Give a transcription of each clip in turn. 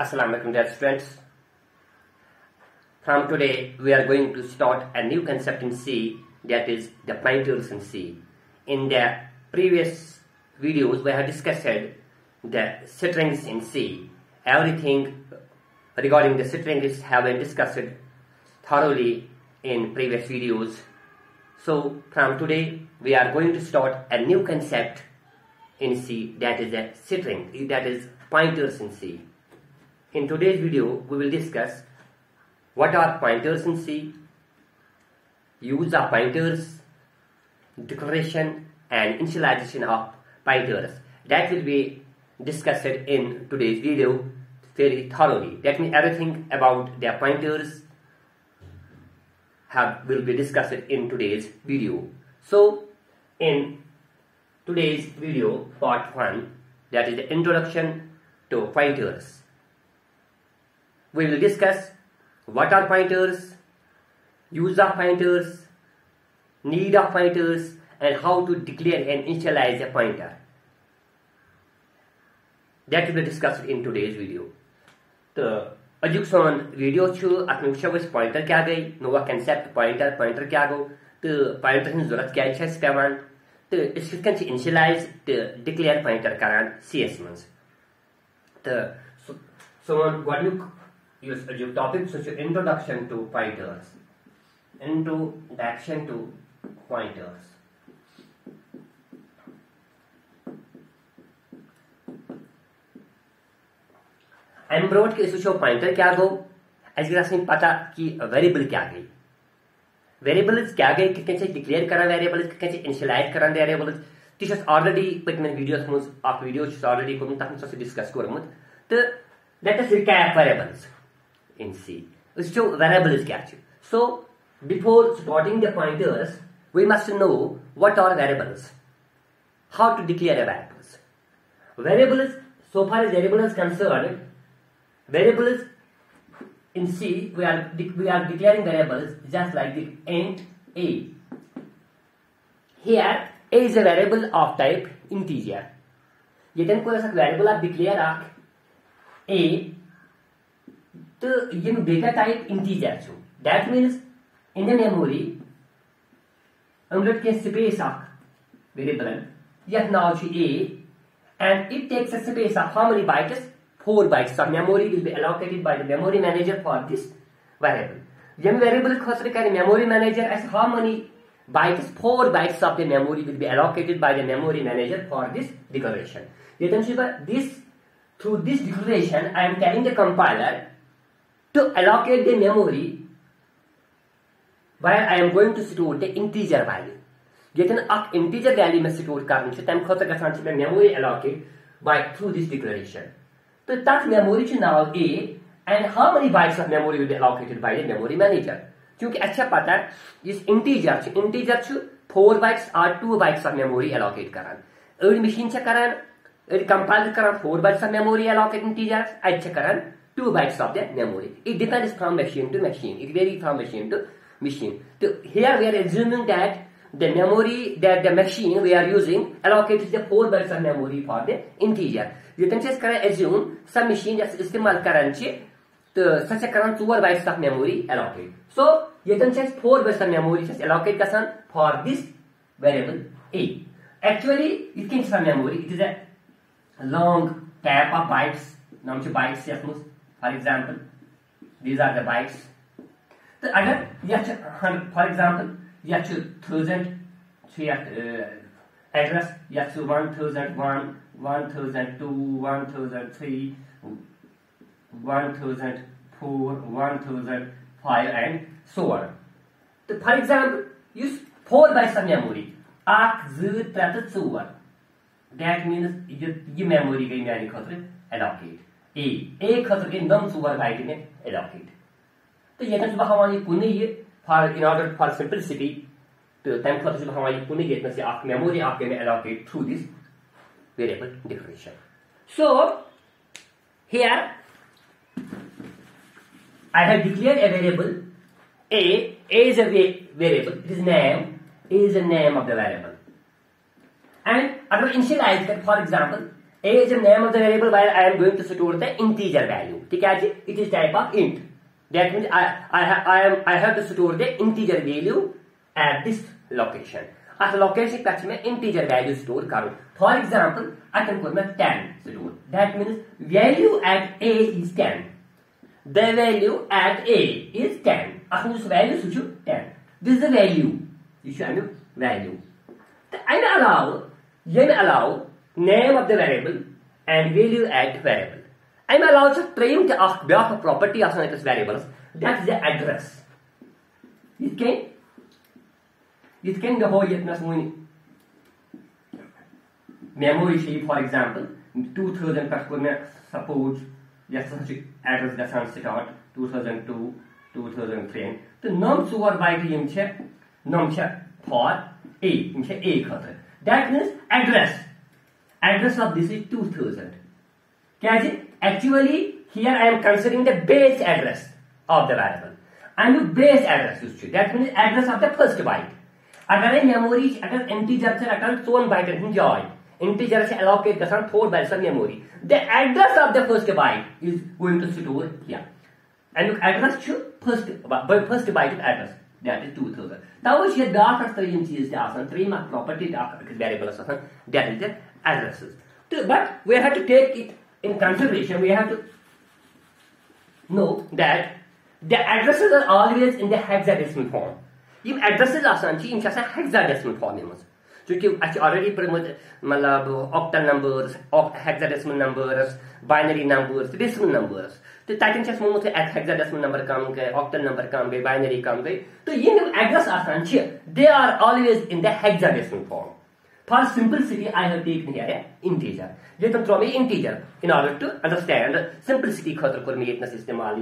Assalamu alaikum dear students. From today we are going to start a new concept in C, that is the pointers in C. In the previous videos we have discussed the strings in C. Everything regarding the strings have been discussed thoroughly in previous videos. So from today we are going to start a new concept in C, that is a string, that is pointers in C. In today's video we will discuss what are pointers in C, use of pointers, declaration and initialization of pointers. That will be discussed in today's video very thoroughly. That means everything about the pointers will be discussed in today's video. So in today's video part 1, that is the introduction to pointers, we will discuss what are pointers, use of pointers, need of pointers, and how to declare and initialize a pointer. That will be discussed in today's video. तो अजुक सोन video छु अत में वस pointer क्या गई नोवा concept pointer क्या गो तो pointer हन जरूरत क्या छ पेवान तो इस कन छ इनिशियलाइज तो डिक्लेयर पॉइंटर करान सीएस मंस तो सोन गॉडनुक यूज अजुक topic so introduction to pointers introduction to pointers एम्ब्रोड के इसो पॉइंटर क्या गो अस पता कि वेरिएबल क्या गई वेरिएबल्स क्या गई कितने से डिक्लेयर करा वेरिएबल्स कितने से इनिशियलाइज करा वेरिएबल्स तिस ऑलरेडी पतमें वीडियोस मज अख वीडियो ऑलरेडी कोन तथ मज डिस्कस कोरमुत तो let us recap variables in C उसो वेरिएबल्स क्या छ so before starting the pointers we must know what are variables how to declare a variables so far as variable is concerned, variables in C we are declaring variables just like the int a. Here a is a variable of type integer. ये तन कोई ऐसा variable आप declare आप a तो ये data type integer छो. That means in the memory हम के space आप variable यह नाउ छो a and it takes a space of how many bytes? 4 bytes of memory will be allocated by the memory manager for this variable. Yem variable khasre kare memory manager as how many bytes? 4 bytes of the memory will be allocated by the memory manager for this declaration. Through this declaration I am telling the compiler to allocate the memory where I am going to store the integer value. Yet an integer value में store करने से तम खतर गसान से memory allocate by through this declaration. So that memory is now A, and how many bytes of memory will be allocated by the memory manager? क्योंकि अच्छा पता है इस integer छु 4 bytes or 2 bytes of memory allocate करान. अड़ machine से करान, अड़ compiler करान 4 bytes of memory allocate integer, अच्छा करान 2 bytes of the memory. It depends from machine to machine. It varies from machine to machine. So here we are assuming that the memory that the machine we are using allocates the 4 bytes of memory for the integer. You can just assume some machine just इस्तेमाल करन छि तो सच करन 4 bytes of memory allocate. So you can just 4 bytes of memory just allocate kasan for this variable a. Actually it can some memory, it is a long tab of bytes. नाम छि bytes yes mus. For example these are the bytes. तो अगर यह for example यह 1000 address यह 1001 1002 1003 1004 1005 and so on. So for example use 4 bytes of memory 1 2 3 4. That means ये memory गई मेरी खतर allocate a खतर के नम 4 byte में allocate. तो ये तो हमारी पुणे ये in order for simplicity to time for the हमारी पुणे ये से आप memory आपके में allocate through this variable declaration. So here I have declared a variable a is a variable, it is name, a is the name of the variable, and अगर initialize कर for example A is the name of the variable where I am going to store the integer value. It is type of int. That means I have to store the integer value at this location. At location catch me integer value store karo. For example, I can put my 10 store. That means value at A is 10. The value at A is 10. Akhun us value suchu 10. This is the value. You should have value. I allow name of the variable and value at variable. I am allowed to claim the property of this variables. That is the address. It can the whole memory shape, for example, 2000 suppose yes address that's start 2002 2003. The num super byte num for A khatar. That means address of this is 2000. Actually here I am considering the base address of the variable. And base address is that means address of the first byte. Agar memory agar integer se agar 1 byte enjoy integer se allocate gasan 4 bytes of memory. The address of the first byte is going to store here. And address should first byte address. That is 2000. Now we have data stream is the three mark property variables that is the addresses. But we have to take it in consideration. We have to know that the addresses are always in the hexadecimal form. If addresses are in hexadecimal form, so I already promoted octal numbers, hexadecimal numbers, binary numbers, decimal numbers. तो ताकि chess momo से hexadecimal number काम गए, octal number काम गए, binary काम गए. तो ये जो address आसान है, they are always in the hexadecimal form. For simplicity, I have taken here integer. ये तो थ्रो में integer in order to understand simplicity खातर कर में इतना इस्तेमाल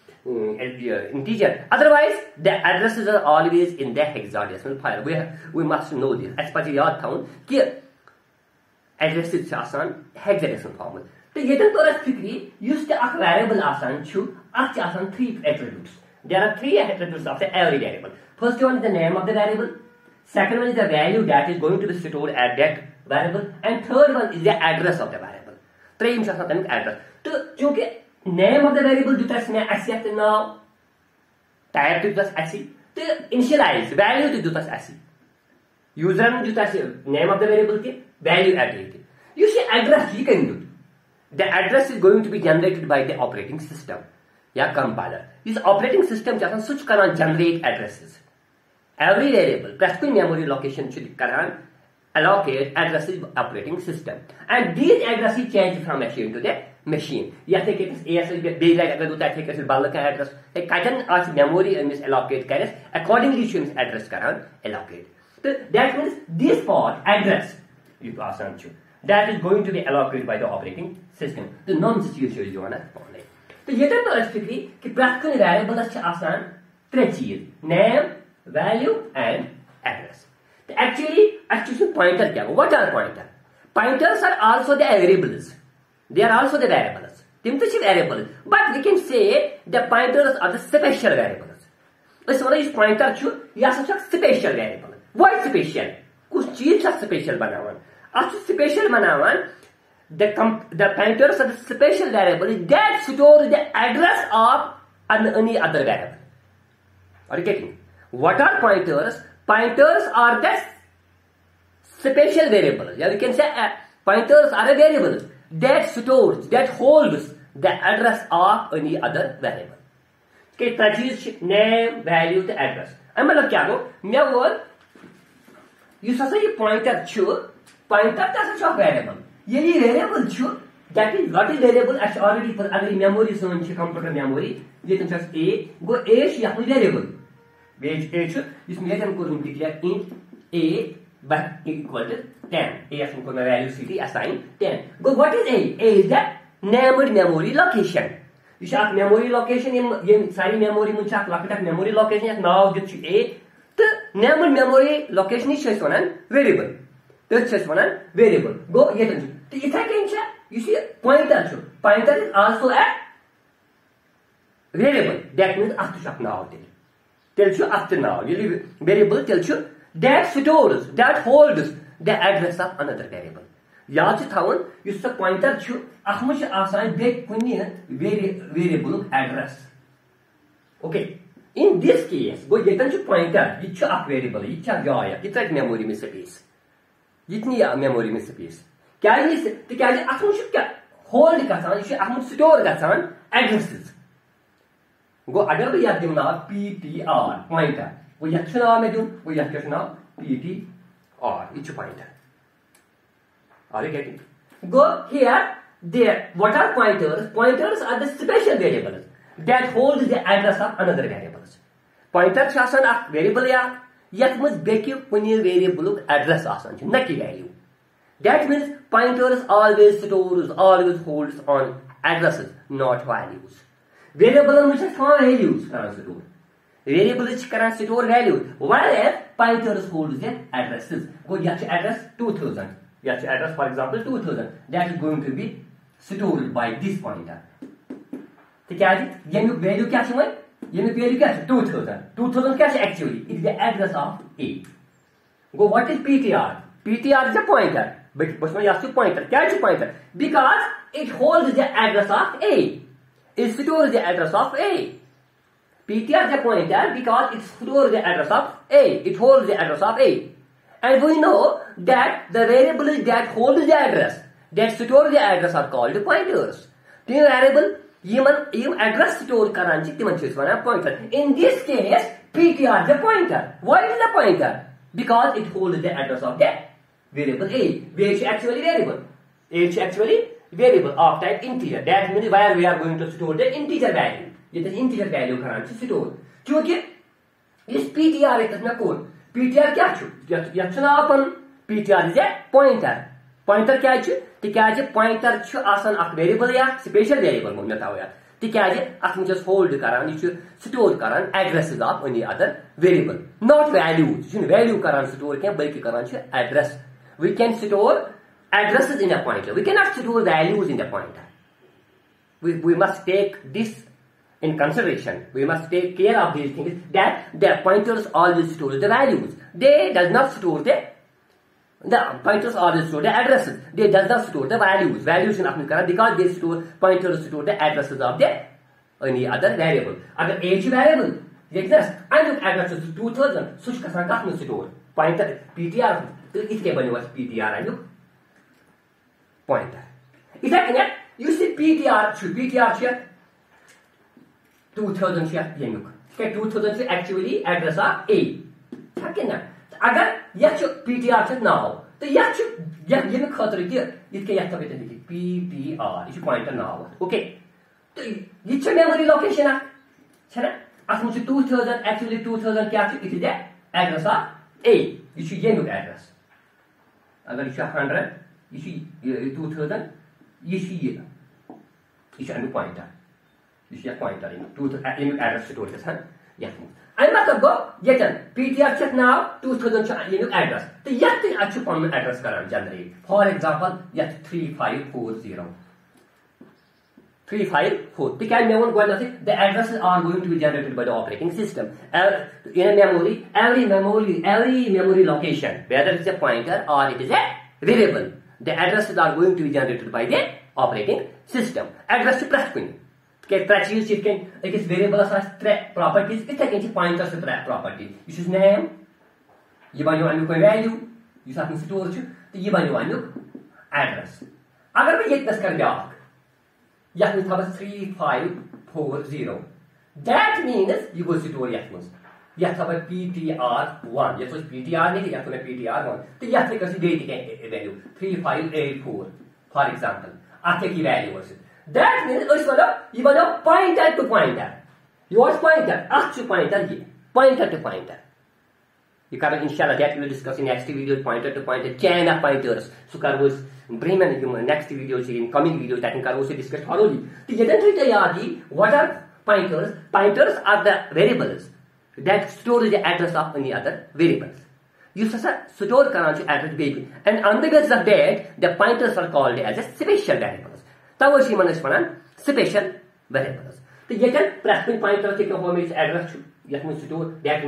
ये integer. Otherwise, the addresses are always in the hexadecimal file. We must know this. As पर याद था कि addresses आसान hexadecimal form. So, here use the variable asan 3 attributes. There are 3 attributes of every variable. First one is the name of the variable. Second one is the value that is going to be stored at that variable. And third one is the address of the variable. 3 address. So, name of the variable is accept now. Type is SC. Initialize value to SC. User name of the variable value added. You see address you can do. The address is going to be generated by the operating system. Yeah, compiler. This operating system switch can generate addresses. Every variable, practical memory location should allocate addresses operating system. And these addresses change from machine to the machine. Yeah, take it as address. I can memory and allocate accordingly to address allocate. So that means this part address you ask that is going to be allocated by the operating system. The non-situation is one only. So here the practical variables are 3 cheese: name, value, and address. Actually pointer. What are pointers? Pointers are also the variables. They are also the variables. Variables. But we can say the pointers are the special variables. This one is pointer special variable. What is special? Kuch cheez special banawan. Special manawan, the pointers are the special variable that store the address of any other variable. Are you getting? What are pointers? Pointers are the special variable. Yeah, we can say pointers are a variable that stores, that holds the address of any other variable. Okay, that is name, value, the address. I'm going to you say pointer pointer is a variable. Any variable that is what is variable as already for every memory zone computer memory. You can just A go A is a variable. Wage A is made and could declare int A but equal to 10. A as value city assign 10. Go what is A? A is the named memory location. You shall memory location in sorry memory munchak locket memory location now get you A. The named memory location is just one variable. That's just one variable. Go yet you see pointer. Pointer is also a variable. That means after now. Tells you after now. Variable tells you that stores, that holds the address of another variable. याद थावन use सा pointer छु अख मज आसान बे कुनि variable address okay in this case गो यतन छु पॉइंटर ये छु अख वेरिएबल ये छु जाय ये तक मेमोरी में स्पेस जितनी मेमोरी में स्पेस क्या ये तो क्या अख मज क्या होल्ड गसान ये अख मज स्टोर गसान एड्रेसेस गो अगर बह यत दिम नाव ptr पॉइंटर वो यत छु नाव मे दुन वो यत क्या छु नाव ptr ये छु pointer Are you getting? Go here. There. What are pointers? Pointers are the special variables that hold the address of another variables. Pointer is a variable ya. Yet must beki kuni variable address asan. Naki value. That means pointers always stores, always holds on addresses, not values. Variable which is for values. Variable is store values. Whereas pointers holds the addresses. Go yet address 2000. Yes, address for example 2000 that is going to be stored by this pointer. तो क्या है ये value क्या है ये value क्या है 2000 क्या है actually it is the address of A. Go what is PTR? PTR is a pointer but बस में याद pointer क्या है pointer because it holds the address of A. It stores the address of A. PTR is a pointer because it stores the address of A. It holds the address of A. And we know that the variables that hold the address, that store the address are called pointers. The variable, even address store karanchi, pointer. In this case, PTR is a pointer. Why is it a pointer? Because it holds the address of the variable A, which is actually variable. A is actually variable of type integer. That means where we are going to store the integer value. It is integer value karanchi store. Because this PTR is a code. PTR क्या छु यत ना अपन PTR is a pointer क्या छु तिकाज pointer छु आसान अक वेरिएबल या स्पेशल वेरिएबल mo बताओ यार तिकाज अक मुझे होल्ड करान ये छु स्टोर करान addresses of any other variable not values छु वैल्यू करान स्टोर के बल्कि करान छु address we can store addresses in a pointer we can not store values in the pointer we must take this in consideration. We must take care of these things that the pointers always store the values. They does not store the pointers always store the addresses. They does not store the values. Values in African because they store pointers store the addresses of the any other variable. Other age variable exists. I look address is 2000. Such kasan kat mein store pointer PTR. इसके बने हुए PTR I look pointer. इधर क्या you see PTR here 2000 से येनुक के 2000 से actually address आ A ठीक है ना अगर यह PTR से ना हो तो यह ये में खतरे की इसके यह तब इतनी PTR इस पॉइंटर ना हो ओके तो ये छ मेमोरी लोकेशन है ना असम से 2000 एक्चुअली 2000 क्या है इट इज एड्रेस आ A इस येनुक एड्रेस अगर इस 100 इस 2000 इस अनु pointer You see a pointer in to address store this one. Yeah. I must go yet PTR check now 2000 unit address. The yet thing actually common address current generate. For example, yet 3540. 354. The can never go nothing. The addresses are going to be generated by the operating system. In a memory, every memory location, whether it's a pointer or it is a variable, the addresses are going to be generated by the operating system. Address to press pin. के चीज चिपकें एक variable properties इतने के pointer से property यह name यह बनो अमुक वैल्यू इस स्टोर तो यह बनो अमुक एड्रेस अगर मैं ये कर ब्याक यह थव 3540 दैट मीन्स यह गो स्टोर यह थव PTR1 यह PTR नहीं यह PTR1 तो यह डेट वैल्यू 3584 फॉर एग्जांपल आते की value That means you want pointer to pointer. You want pointer, actual pointer here. Pointer to pointer. You can inshallah that we will discuss in next video pointer to pointer chain of pointers. So karvos Bremen next video in coming videos that can also discuss thoroughly. The identity yadi what are pointers? Pointers are the variables that store the address of any other variables. You store current address baby and on the basis of that the pointers are called as a special variables. तब special variables तो ये प्रेस pointer के address ये store that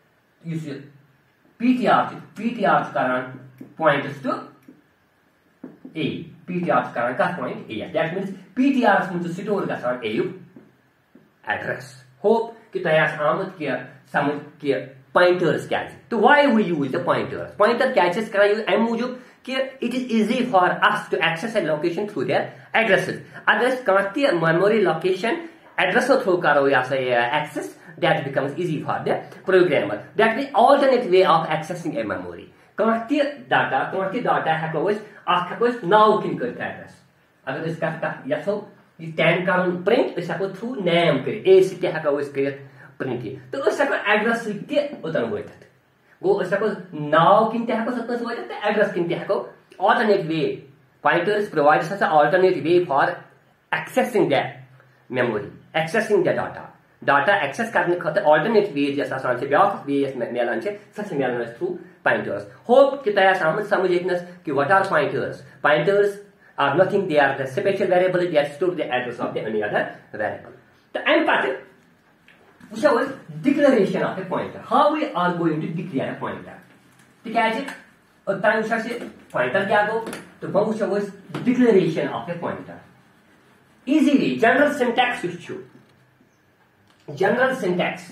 means PTR करान points to A PTR कहां का point A that means PTR में स्टोर गसान A एड्रेस होप कि तयास आमद के समझ के पॉइंटर्स क्या तो why we use the pointers pointer क्या चीज करा यूज एम मूजूब कि it is easy for us to access a location through their addresses अगर कह मेमोरी लोकेशन एड्रेस थ्रू करो या access that becomes easy for the programmer that is alternate way of accessing a memory कह data हेको नाव किन कर address अगर इस कह यथो ये 10 कर प्रिंट इस हेको थ्रू नेम कर ए सी हेको कर प्रिंट तो इस हेको एड्रेस ते उतन वत गो इस हेको नाव किन हेको सतस वत एड्रेस किन हेको alternate way pointers provides us an alternate way for accessing the memory accessing the data access करने खातिर alternate way जैसा आसान से ब्याक way मिलान से सच मिलान through pointers hope कि तया समझ एकनस कि what are pointers are nothing they are the special variable that store the address of the any other variable तो एम पाते which was declaration of a pointer how we are going to declare a pointer ठीक है जी और time से pointer क्या गो तो बहुत was declaration of a pointer easily general syntax issue general syntax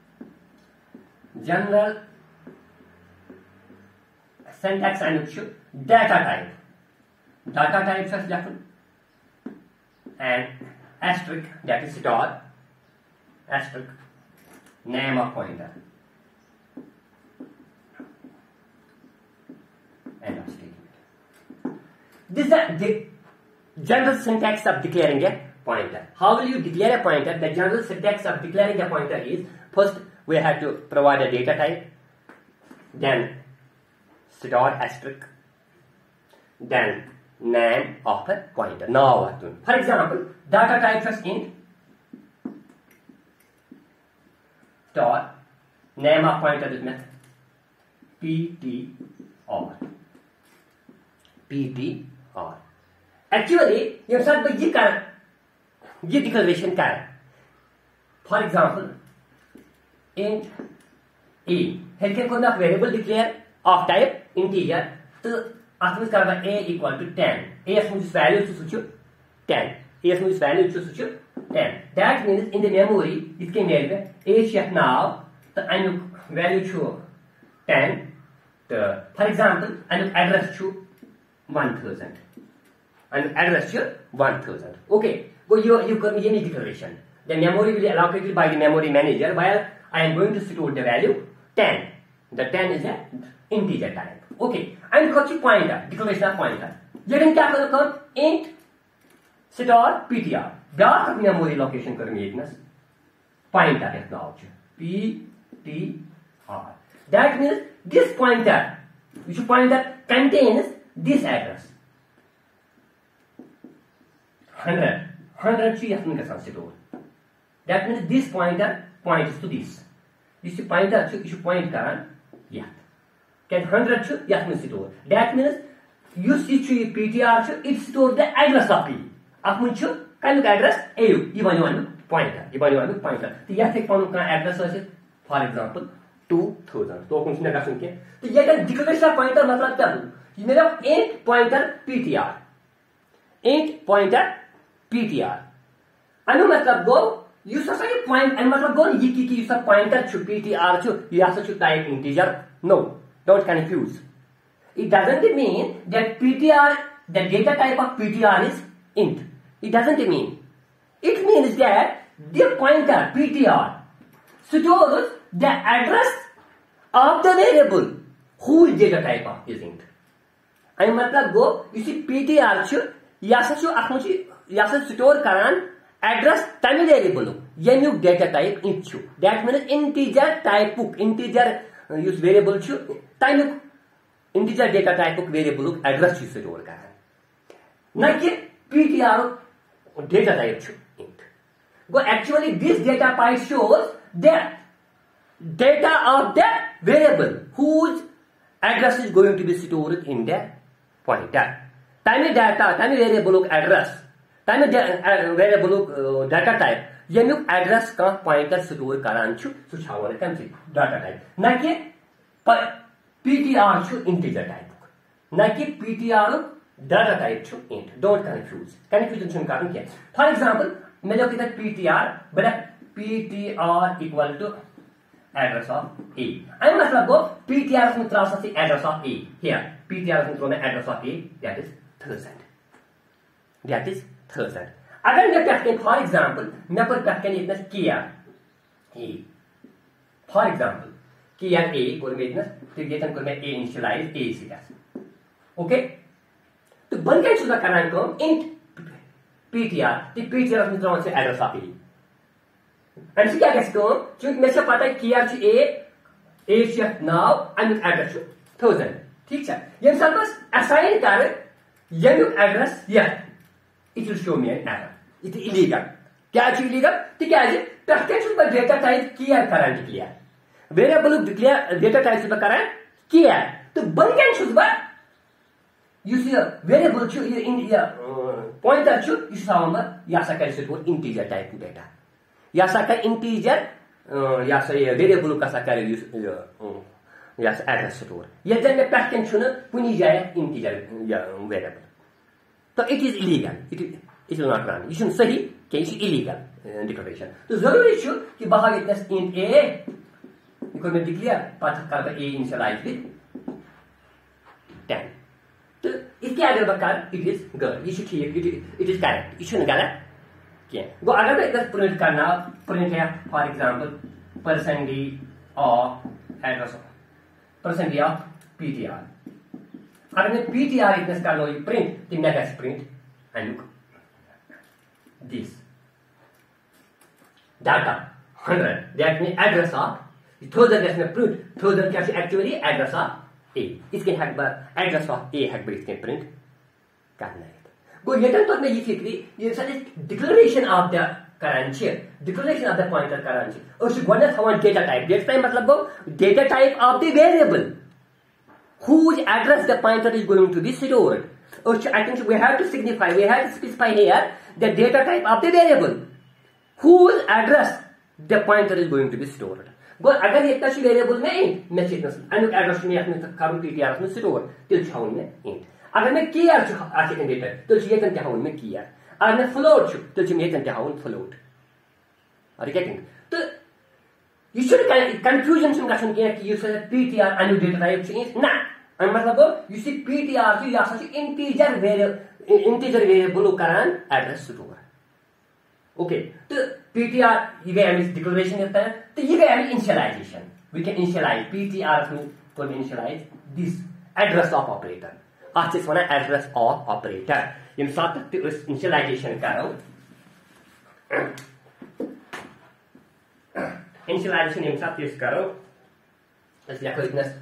and issue data type such that and asterisk that is star asterisk name of pointer end of statement. This is the general syntax of declaring a pointer. How will you declare a pointer? The general syntax of declaring a pointer is first we have to provide a data type, then star asterisk, then name of a pointer. Now, for example, data type is int, star, name of pointer is PTR. Actually, you have ये declaration क्या है for example int a हेल्के को ना variable declare of type integer तो अथवा करना a equal to 10 a इसमें वैल्यू टू सुचो 10 a इसमें वैल्यू टू सुचो 10 that means in the memory इसके मेल में a शेफ नाउ तो अनु वैल्यू छो 10 तो फॉर एग्जाम्पल अनु एड्रेस छो 1000 अनु एड्रेस छो 1000 okay go you give me any declaration the memory will be allocated by the memory manager while I am going to store the value 10 the 10 is an integer type okay and got pointer declaration of pointer लेकिन क्या करो int star ptr डार्क memory location करनी है pointer is now ptr that means this pointer contains this address 100 यह store. That means this pointer points to this. This pointer is point karan yeah. Can 100 yah store. That means you see PTR it store the address of P. Apun can look address A. Even one pointer. So yah take one address for example 2000. तो कौन सी नगा सुन के तो ये का declaration pointer मतलब क्या है ये मेरा int pointer PTR अनु मतलब गो यू सके पॉइंट एंड मतलब गो ये की यू सब पॉइंटर छु PTR छु या छु type integer no don't confuse it doesn't mean that PTR the data type of PTR is int it doesn't mean it means that the pointer PTR stores the address of the variable whose data type of is int and मतलब गो you see PTR छु या छु अखमुची या store करान address तमी variable यू data type int छु that means integer type बुक इंटीजर यूज वेरिएबल छु तमी इंटीजर डेटा टाइप बुक वेरिएबल एड्रेस छु स्टोर करान न कि PTR डेटा टाइप छु int go actually this data type shows the data of the variable whose address is going to be stored in the pointer tiny data tiny variable address tiny variable data type यमुक address का pointer store करान छु सुछावन कम से data type न कि PTR छु integer type न कि PTR data type int. Don't confuse. Confusion shouldn't happen here. For example, मैं लोग इधर ptr, बड़ा ptr equal to address of A. I मतलब को ptr में थोड़ा सा address of A. Here, ptr में थोड़ा address of A, that is 1000. That is 1000. अगर मैं कहते for example, मैं पर कहते हैं इतना किया A. For example, किया A और मैं इतना तो ये तन को मैं A initialize A से कैसे? Okay? तो बन गया चुका करना इनको int ptr, तो ptr में थोड़ा सा address of A. And क्या कैसे करूं? क्योंकि मुझे पता है किया जो A shift now and address 1000. ठीक है? ये सब बस assign कर ये लोग address या it will show me an error. It is illegal. क्या है illegal? तो क्या है? Package पर data type किया करना declare. Variable declare data type पर करना किया. तो बन गया चुका you see a variable to in pointer to you sound या सा कैसे वो integer type data. या सा का integer या सा ये variable का सा करे या सा address store. ये जब मैं package चुना पुनी जाए integer या variable. तो it is illegal. It will not run. ये सुन सही कि ये illegal declaration. तो जरूरी है कि बाहर इतना int a because मैं declare पाठ कर A initialize with 10. तो इसके आगे बकार it is good. ये ठीक it is correct. ये सुन गलत क्या? वो अगर मैं इधर print करना print है for example %d of address %d of ptr. अगर मैं ptr इतना कर लो ये print तो मैं कैसे print and look this data 100 that means address of thousand कैसे मैं print thousand कैसे actually address of A इसके हैक बार address of A हैक बार इसके print करना है वो ये तो मैं ये फिक्री ये सारे declaration of the currency declaration of the pointer currency और उसे गोना था data type मतलब वो data type of the variable whose address the pointer is going to be stored. Or I think we have to signify, we have to specify here the data type of the variable whose address the pointer is going to be stored. अगर ये तशी variable में int मैं chicken अनुक address में अपने करूं ptr में store तो छाऊं में int अगर मैं किया जो आके के डेटा तो ये तन क्या में किया अगर मैं फ्लोट तो ये तन क्या फ्लोट और गेटिंग तो you should confusion some question कि you say ptr अनु डेटा टाइप चेंज ना मतलब you see ptr की या सच integer variable करान एड्रेस स्टोर ओके तो ptr ये गया हमें डिक्लेरेशन होता है तो ये गया हमें initialization we can initialize ptr को initialize this address of operator आज इस वाला एड्रेस ऑफ ऑपरेटर ये साथ तक उस इनिशियलाइजेशन करो इनिशियलाइजेशन ये साथ इस करो इसलिए कोई इतना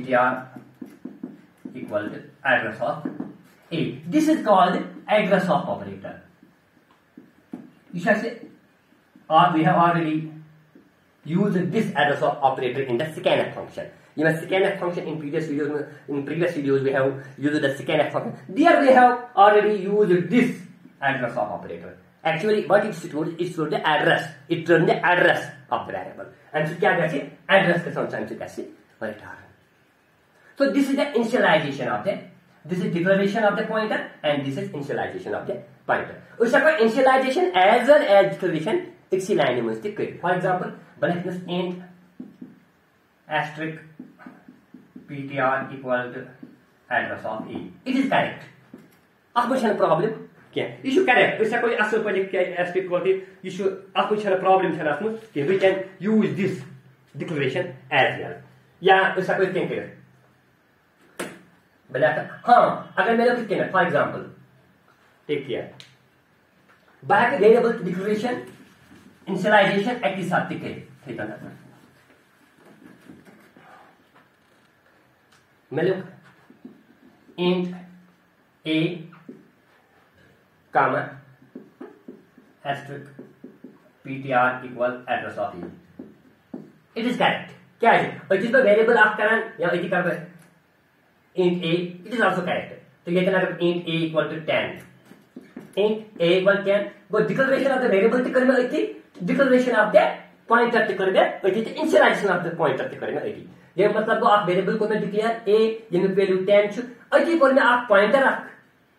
ptr equal to address of A. This is called address of operator. You shall say, we have already used this address of operator in the scanf function. You know, scanf function in previous videos we have used the scanf function. There we have already used this address of operator. Actually, what it stores is the address. It returns the address of the variable. And so, क्या कैसे address के sometimes कैसे return. So this is the initialization of the. This is declaration of the pointer, and this is initialization of the pointer. उसका कोई initialization as well as declaration एक सी line में stick करें. For example, बने int asterisk ptr equal to address of A. It is correct. अब कुछ है problem क्या? You should correct. उसका कोई असल पर क्या asterisk होती? You should अब कुछ है problem है ना उसमें कि we can use this declaration as well. या उसका कोई क्या करें? हाँ अगर मेरे को कहना for example take care back variable declaration initialization एक ही साथ ठीक है मैं लोग int a comma asterisk ptr equal address of A. It is correct क्या है और जिस पर वेरिएबल आप करन या इति कर int a, it is also correct. So you can have int a equal to 10. Int a equal to 10. But declaration of the variable to करना इति declaration of the pointer to करना इति initialization of the pointer to करना इति. ये मतलब वो आप वेरिएबल को में डिक्लेयर a ये में वैल्यू 10 छु इति को में आप पॉइंटर रख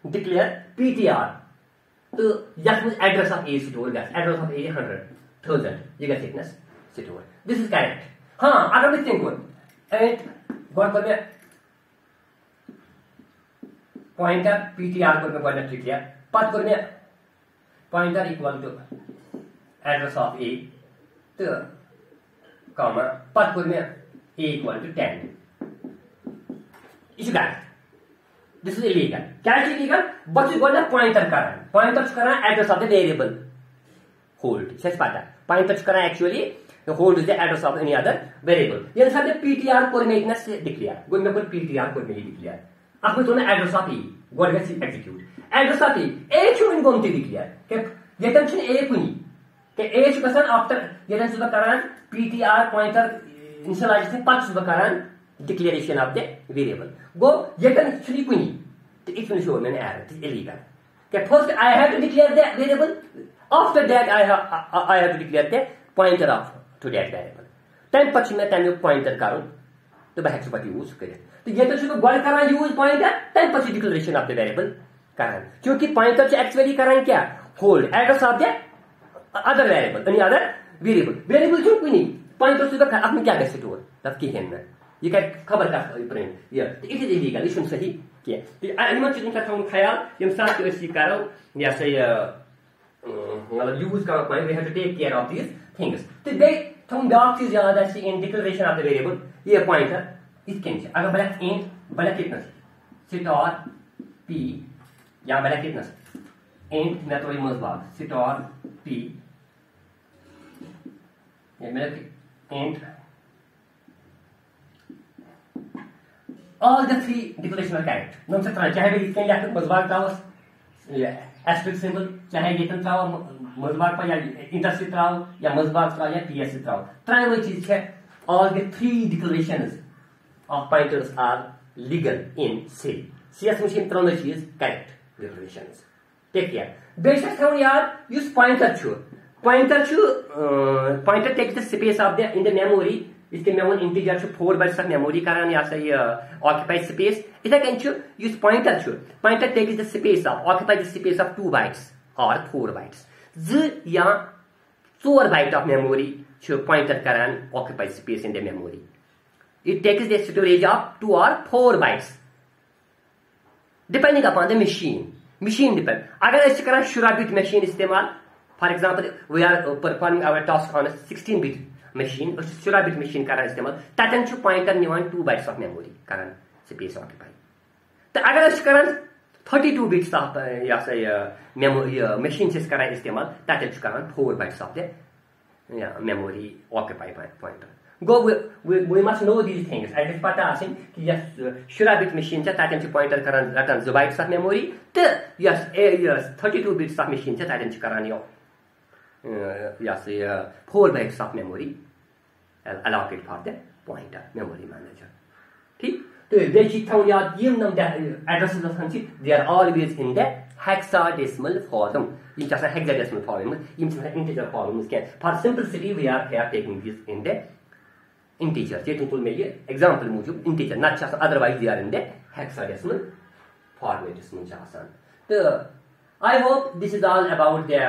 declare PTR तो यह address of A store गया address of A 100,000 ये गया thickness store this is correct हाँ अगर मैं think and what कर मैं pointer PTR कर मैं पढ़ना declare पद कर मैं pointer equal to address of A तो comma पद कर मैं A equal to 10 is correct this is illegal क्या है illegal but you gonna pointer करना address of the variable hold सच पता pointer करना actually the hold is the address of any other variable ये सारे PTR coordinates से declare गोल में कोई PTR coordinate declare आपको तो ना address of E गोल में execute address of E A क्यों इनको उनके declare कि ये टेंशन A कुनी कि A जो कसन after ये टेंशन सुबह करान PTR pointer initialization पांच सुबह करान declaration of the variable go ये टेंशन कुनी तो it will show me an error it is illegal okay first I have to declare the variable after that I have to declare the pointer of to that variable then पक्ष में तैमें pointer करूँ तो वह x पति use करे तो ये तो शुरू गोल करा यूज pointer then पक्ष declaration of the variable करा क्योंकि pointer से actually करा क्या hold address of the other variable any other variable जो कोई नहीं pointer से तो आपने क्या कैसे टोल तब की है ना ये क्या खबर का प्रिंट ये इट इज इलीगल इशू सही किया तो अनिमल चीजों का थोड़ा ख्याल यम साथ के इसी करो या से मतलब यूज का point we have to take care of these things तो दे थोड़ा डार्क चीज याद है in declaration of the variable ये पॉइंटर इसके नीचे अगर ब्लैक इन ब्लैक कितना सिटॉर पी या ब्लैक कितना इन मैं तो इमोज बाग सिटॉर पी ये ब्लैक in all the three declaration are correct नम से तरह चाहे भी इसके लिए आपको मजबार ट्राउस एस्पेक्ट सिंबल चाहे ये तन ट्राउ मजबार पर या इंटरसेक्ट ट्राउ या मजबार ट्राउ या पीएस ट्राउ तरह वो चीज है all the three declarations of pointers are legal in C CS machine तरह चीज correct declarations take care बेशक हम यार use pointer takes the space of the in the memory इसके memory integer 4 bytes of memory करान या से occupied space इधर कैन छु use pointer take the space of occupied space of 2 bytes और 4 बाइट्स ज या 4 बाइट ऑफ मेमोरी छु पॉइंटर करान occupied space in the memory it takes the storage of 2 और 4 bytes depending upon the machine depend अगर इस करान 16 bit machine इस्तेमाल for example we are performing our task on 16 bit machine or 16 bit machine करा इस्तेमाल ताकि जो pointer निवान 2 bytes of memory Karan space occupy तो अगर इस करन 32 bits of या से memory machine से करा इस्तेमाल ताकि जो करन 4 bytes of the memory occupy pointer go we must know these things I just पता आसिन कि यस 16 bit machine से ताकि जो pointer करन रटन 2 bytes of memory तो यस 32 bits of machine से ताकि जो करन यो या से 4 bytes of memory allocate for the pointer memory manager ठीक तो ये चीज था याद ये नम addresses of function they are always in the hexadecimal form ये जैसा हेक्साडेसिमल फॉर्म ये जैसा इंटीजर फॉर्म इसके for simplicity we are taking this in the integer ये टोटल में ये एग्जांपल मूजब integer not just otherwise they are in the hexadecimal format इसमें जासान तो I hope this is all about the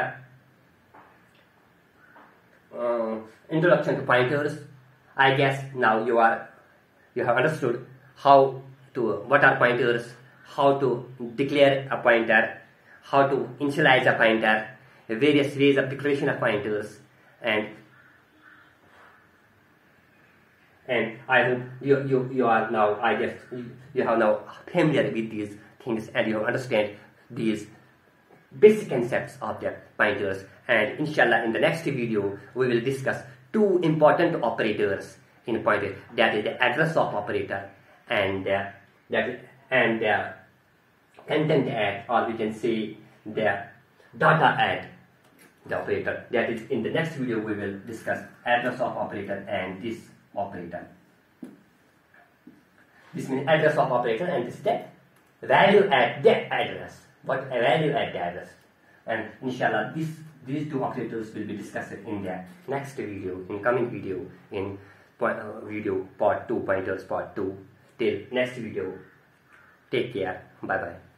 introduction to pointers. I guess now you have understood what are pointers, how to declare a pointer, how to initialize a pointer, various ways of declaration of pointers, and I hope you are now, I guess you have now familiar with these things and you understand these basic concepts of the pointers. And inshallah in the next video we will discuss 2 important operators in pointer, that is the address of operator and content add, or we can say the data add the operator. That is in the next video we will discuss address of operator and this operator. This means address of operator and this is the value at the address. What a value at the address. And inshallah these 2 operators will be discussed in the next video, in coming video, in video part 2, pointers part 2. Till next video, take care, bye bye.